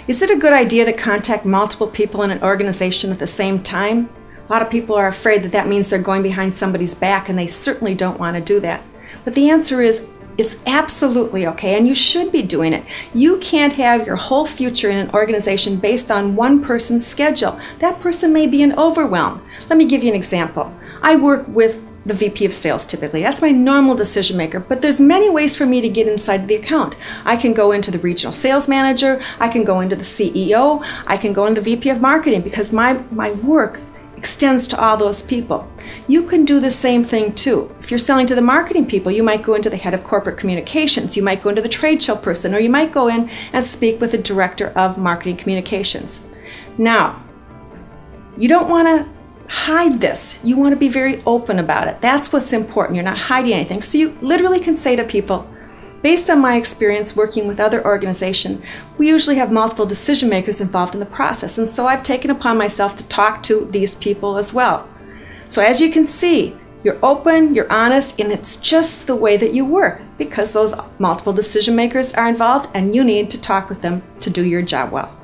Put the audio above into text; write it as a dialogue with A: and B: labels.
A: Is it a good idea to contact multiple people in an organization at the same time? A lot of people are afraid that that means they're going behind somebody's back, and they certainly don't want to do that. But the answer is, it's absolutely okay, and you should be doing it. You can't have your whole future in an organization based on one person's schedule. That person may be in overwhelm. Let me give you an example. I work with the VP of sales typically. That's my normal decision maker, but there's many ways for me to get inside the account. I can go into the regional sales manager, I can go into the CEO, I can go into the VP of marketing, because my work extends to all those people. You can do the same thing too. If you're selling to the marketing people, you might go into the head of corporate communications, you might go into the trade show person, or you might go in and speak with the director of marketing communications. Now, you don't want to hide this. You want to be very open about it. That's what's important. You're not hiding anything. So you literally can say to people, based on my experience working with other organizations, we usually have multiple decision makers involved in the process, and so I've taken upon myself to talk to these people as well. So as you can see, you're open, you're honest, and it's just the way that you work, because those multiple decision makers are involved and you need to talk with them to do your job well.